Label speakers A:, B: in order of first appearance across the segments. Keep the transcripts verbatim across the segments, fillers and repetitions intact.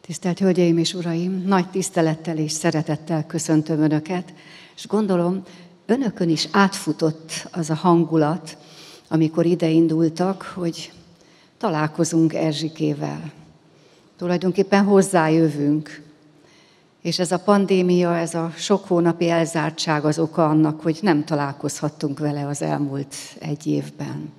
A: Tisztelt Hölgyeim és Uraim, nagy tisztelettel és szeretettel köszöntöm Önöket, és gondolom, Önökön is átfutott az a hangulat, amikor ide indultak, hogy találkozunk Erzsikével. Tulajdonképpen hozzájövünk, és ez a pandémia, ez a sok hónapi elzártság az oka annak, hogy nem találkozhattunk vele az elmúlt egy évben.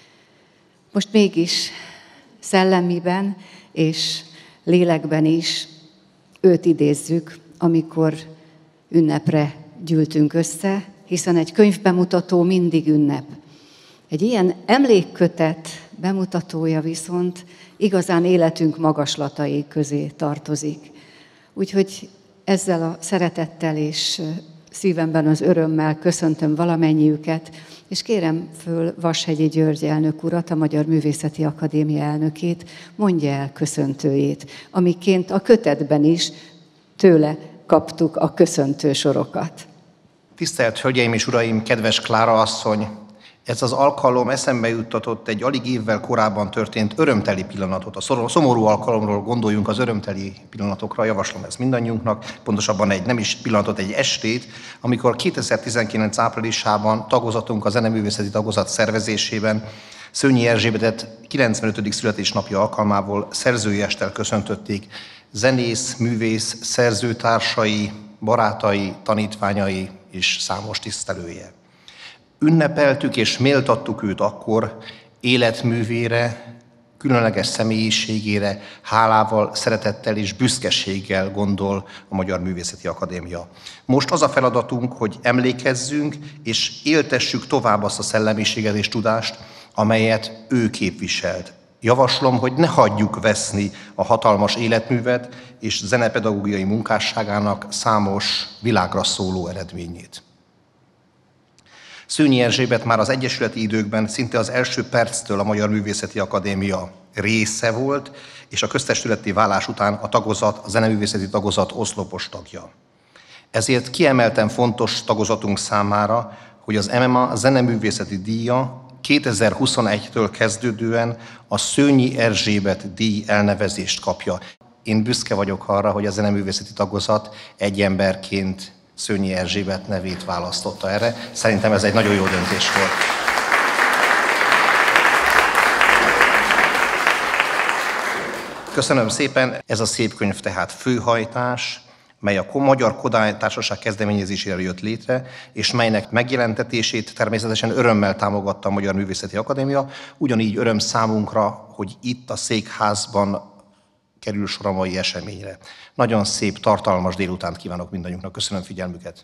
A: Most mégis szellemiben és lélekben is őt idézzük, amikor ünnepre gyűltünk össze, hiszen egy könyvbemutató mindig ünnep. Egy ilyen emlékkötet bemutatója viszont igazán életünk magaslatai közé tartozik. Úgyhogy ezzel a szeretettel és szívemben az örömmel köszöntöm valamennyiüket, és kérem föl Vashegyi György elnök urat, a Magyar Művészeti Akadémia elnökét, mondja el köszöntőjét, amiként a kötetben is tőle kaptuk a köszöntő sorokat.
B: Tisztelt Hölgyeim és Uraim, kedves Klára asszony! Ez az alkalom eszembe juttatott egy alig évvel korábban történt örömteli pillanatot. A szomorú alkalomról gondoljunk az örömteli pillanatokra, javaslom ezt mindannyiunknak, pontosabban egy nem is pillanatot, egy estét, amikor kétezer-tizenkilenc áprilisában tagozatunk a zeneművészeti tagozat szervezésében Szőnyi Erzsébetet kilencvenötödik születésnapja alkalmából szerzői esttel köszöntötték zenész, művész, szerzőtársai, barátai, tanítványai és számos tisztelője. Ünnepeltük és méltattuk őt akkor életművére, különleges személyiségére, hálával, szeretettel és büszkeséggel gondol a Magyar Művészeti Akadémia. Most az a feladatunk, hogy emlékezzünk és éltessük tovább azt a szellemiséget és tudást, amelyet ő képviselt. Javaslom, hogy ne hagyjuk veszni a hatalmas életművet és zenepedagógiai munkásságának számos világra szóló eredményét. Szőnyi Erzsébet már az egyesületi időkben szinte az első perctől a Magyar Művészeti Akadémia része volt, és a köztestületi válás után a tagozat, a zeneművészeti tagozat oszlopos tagja. Ezért kiemelten fontos tagozatunk számára, hogy az em em á zeneművészeti díja kétezer-huszonegytől kezdődően a Szőnyi Erzsébet díj elnevezést kapja. Én büszke vagyok arra, hogy a zeneművészeti tagozat egy emberként Szőnyi Erzsébet nevét választotta erre. Szerintem ez egy nagyon jó döntés volt. Köszönöm szépen. Ez a szép könyv tehát Főhajtás, mely a Magyar Kodály Társaság kezdeményezésére jött létre, és melynek megjelentetését természetesen örömmel támogatta a Magyar Művészeti Akadémia. Ugyanígy öröm számunkra, hogy itt a Székházban kerül sor a mai eseményre. Nagyon szép, tartalmas délutánt kívánok mindannyiunknak. Köszönöm figyelmüket!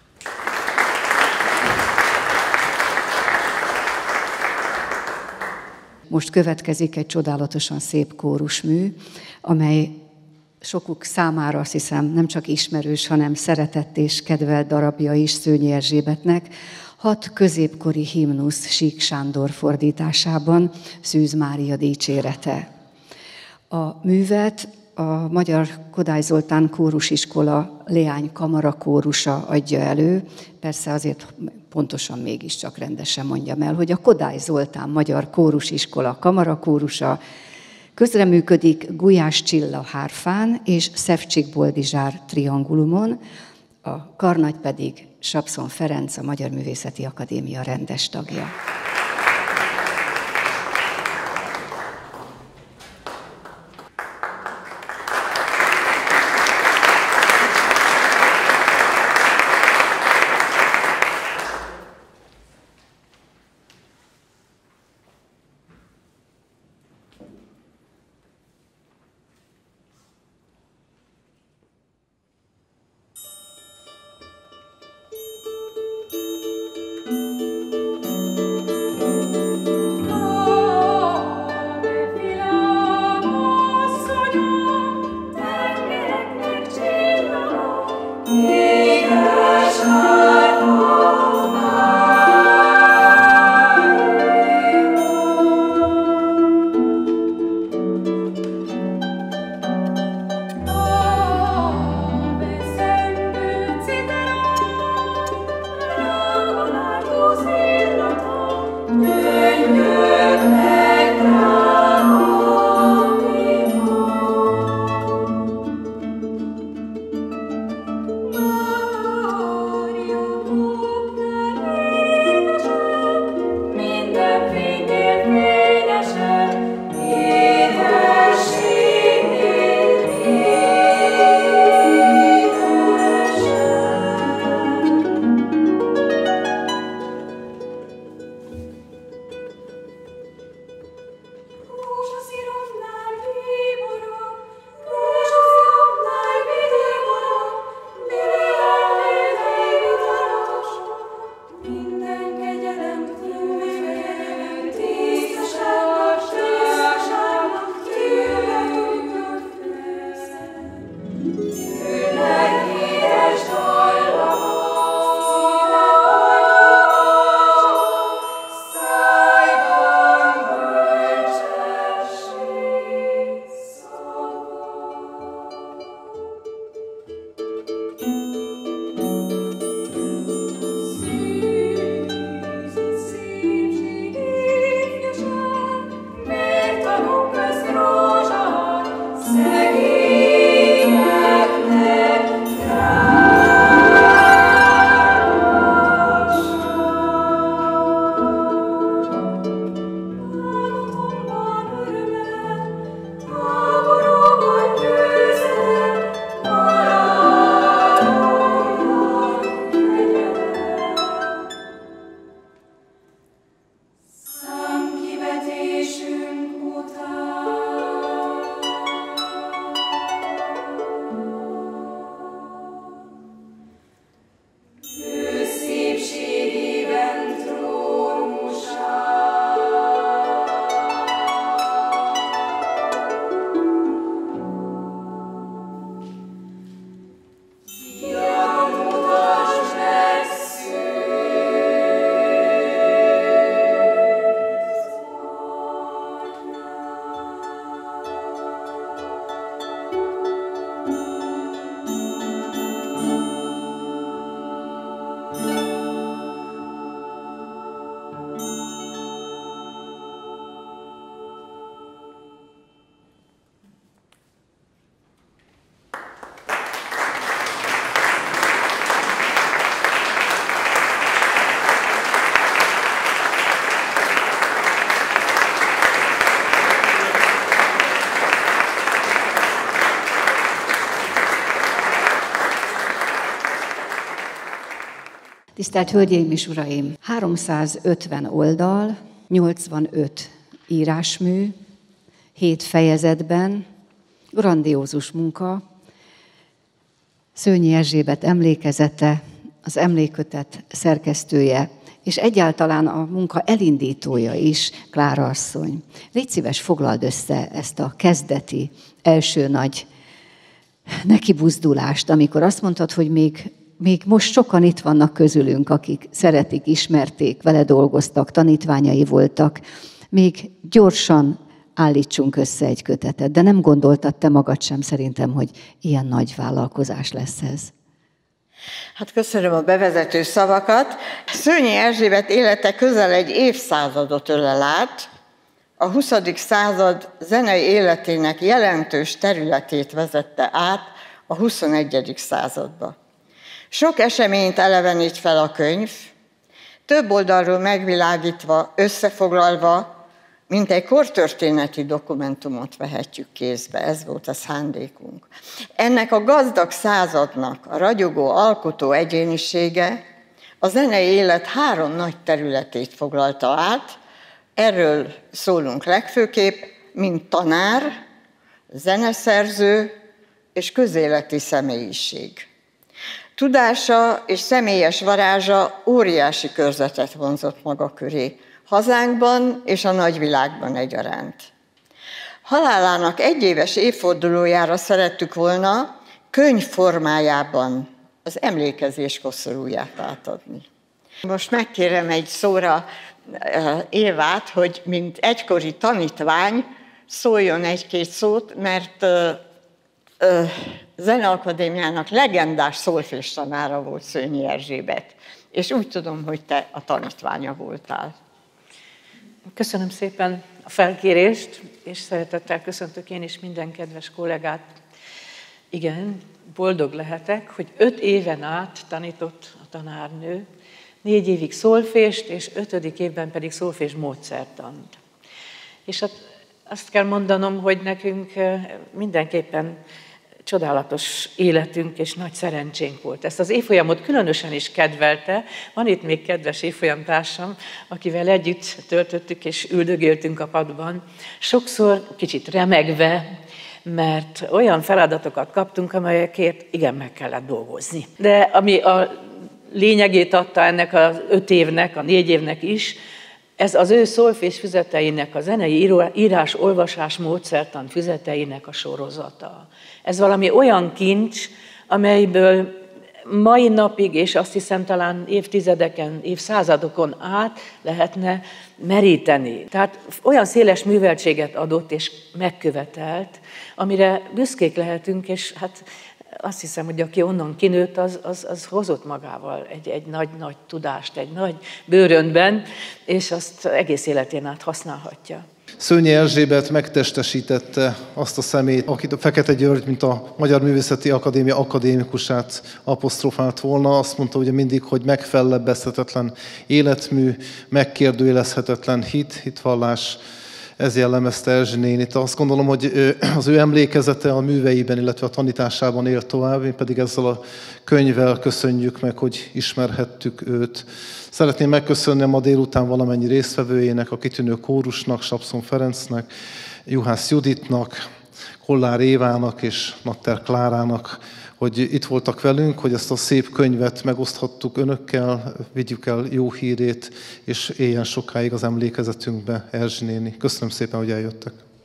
A: Most következik egy csodálatosan szép kórusmű, amely sokuk számára azt hiszem nem csak ismerős, hanem szeretett és kedvelt darabja is Szőnyi Erzsébetnek. Hat középkori himnusz Sík Sándor fordításában, Szűz Mária dicsérete. A művet a Magyar Kodály Zoltán Kórusiskola Leány Kamara kórusa adja elő. Persze azért pontosan mégiscsak rendesen mondjam el, hogy a Kodály Zoltán Magyar Kórusiskola Kamara kórusa közreműködik Gulyás Csilla hárfán és Szevcsik Boldizsár triangulumon, a karnagy pedig Sapszon Ferenc, a Magyar Művészeti Akadémia rendes tagja. Tisztelt Hölgyeim és Uraim! háromszázötven oldal, nyolcvanöt írásmű, hét fejezetben, grandiózus munka, Szőnyi Erzsébet emlékezete, az emlékkötet szerkesztője, és egyáltalán a munka elindítója is, Klára asszony. Légy szíves, foglald össze ezt a kezdeti, első nagy nekibuzdulást, amikor azt mondtad, hogy még, még most sokan itt vannak közülünk, akik szeretik, ismerték, vele dolgoztak, tanítványai voltak, még gyorsan állítsunk össze egy kötetet, de nem gondoltad te magad sem szerintem, hogy ilyen nagy vállalkozás lesz ez.
C: Hát köszönöm a bevezető szavakat. Szőnyi Erzsébet élete közel egy évszázadot ölel át, a huszadik század zenei életének jelentős területét vezette át a huszonegyedik századba. Sok eseményt elevenít fel a könyv, több oldalról megvilágítva, összefoglalva, mint egy kortörténeti dokumentumot vehetjük kézbe, ez volt a szándékunk. Ennek a gazdag századnak a ragyogó alkotó egyénisége a zenei élet három nagy területét foglalta át, erről szólunk legfőképp, mint tanár, zeneszerző és közéleti személyiség. Tudása és személyes varázsa óriási körzetet vonzott maga köré, hazánkban és a nagyvilágban egyaránt. Halálának egyéves évfordulójára szerettük volna könyv formájában az emlékezés koszorúját átadni. Most megkérem egy szóra Évát, hogy mint egykori tanítvány szóljon egy-két szót, mert Zeneakadémiának legendás szólfés tanára volt Szőnyi Erzsébet, és úgy tudom, hogy te a tanítványa voltál.
D: Köszönöm szépen a felkérést, és szeretettel köszöntök én is minden kedves kollégát. Igen, boldog lehetek, hogy öt éven át tanított a tanárnő, négy évig szólfést, és ötödik évben pedig szólfés módszertant. És hát azt kell mondanom, hogy nekünk mindenképpen csodálatos életünk és nagy szerencsénk volt. Ezt az évfolyamot különösen is kedvelte. Van itt még kedves évfolyamtársam, akivel együtt töltöttük és üldögéltünk a padban. Sokszor kicsit remegve, mert olyan feladatokat kaptunk, amelyekért igen meg kellett dolgozni. De ami a lényegét adta ennek az öt évnek, a négy évnek is, ez az ő szólfés füzeteinek, a zenei írás-olvasás módszertan füzeteinek a sorozata. Ez valami olyan kincs, amelyből mai napig, és azt hiszem talán évtizedeken, évszázadokon át lehetne meríteni. Tehát olyan széles műveltséget adott és megkövetelt, amire büszkék lehetünk, és hát azt hiszem, hogy aki onnan kinőtt, az, az, az hozott magával egy, egy nagy-nagy tudást, egy nagy bőröndben, és azt egész életén át használhatja.
E: Szőnyi Erzsébet megtestesítette azt a személyt, akit a Fekete György, mint a Magyar Művészeti Akadémia akadémikusát apostrofált volna. Azt mondta ugye mindig, hogy megfellebbezhetetlen életmű, megkérdőjelezhetetlen hit, hitvallás. Ez jellemezte Erzsi nénit. Azt gondolom, hogy az ő emlékezete a műveiben, illetve a tanításában él tovább, mi pedig ezzel a könyvvel köszönjük meg, hogy ismerhettük őt. Szeretném megköszönni a ma délután valamennyi résztvevőjének, a kitűnő kórusnak, Sapszon Ferencnek, Juhász Juditnak, Kollár Évának és Natter Klárának, hogy itt voltak velünk, hogy ezt a szép könyvet megoszthattuk önökkel, vigyük el jó hírét, és éljen sokáig az emlékezetünkbe Erzsi néni. Köszönöm szépen, hogy eljöttek.